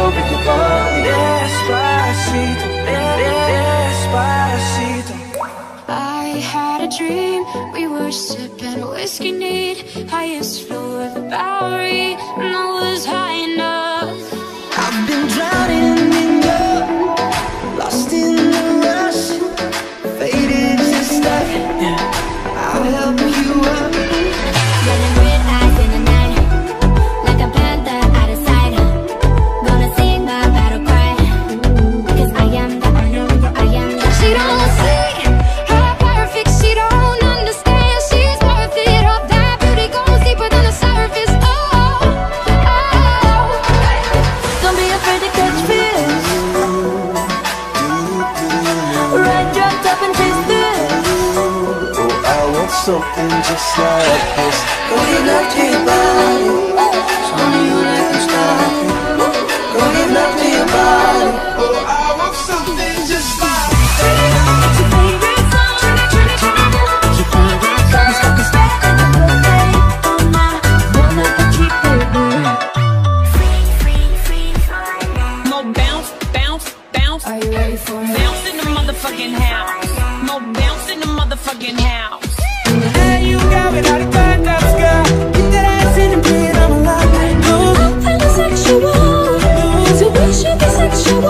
with your body. Despacito, despacito. I had a dream, we were sipping whiskey neat, highest floor of the Bowery, and I was high enough. I've been drowning in your, lost in the rush, faded just like, I'll help you up. Running red eyes in the night, like a panther out of sight. Gonna sing my battle cry, cause I am the. She don't see how perfect, she don't understand. She's worth it, all that beauty goes deeper than the surface. Oh, oh. Don't be afraid to catch fish. Ride your top and taste this. Oh, I want something just like this. Go give love to your body. Show me you like to stop it. Go give love to your body. Oh, I want something just like this. More bounce, bounce, bounce. Are you ready for it? Bounce in the motherfucking house. More bounce in the motherfucking house. Hey, you got me out of contact, girl. Get that ass in the bed, I'm alive. No, I'm feeling sexual. So we should be sexual.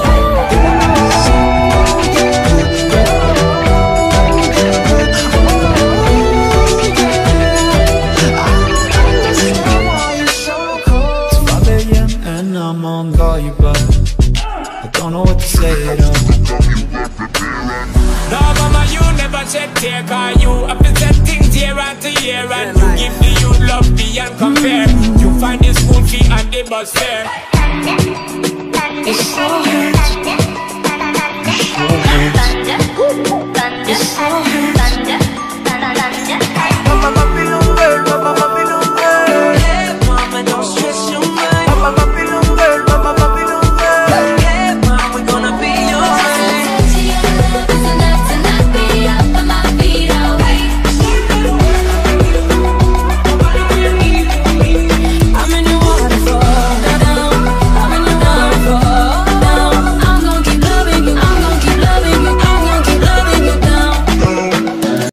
It's 5 a.m. and I'm on call you, but I don't know what to say at all. No, mama, you never shed tear, cause you have been set things year after year, and you give the youth love beyond compare. You find the school fee and the bus fare. It so hurts. It so hurts. It so hurts.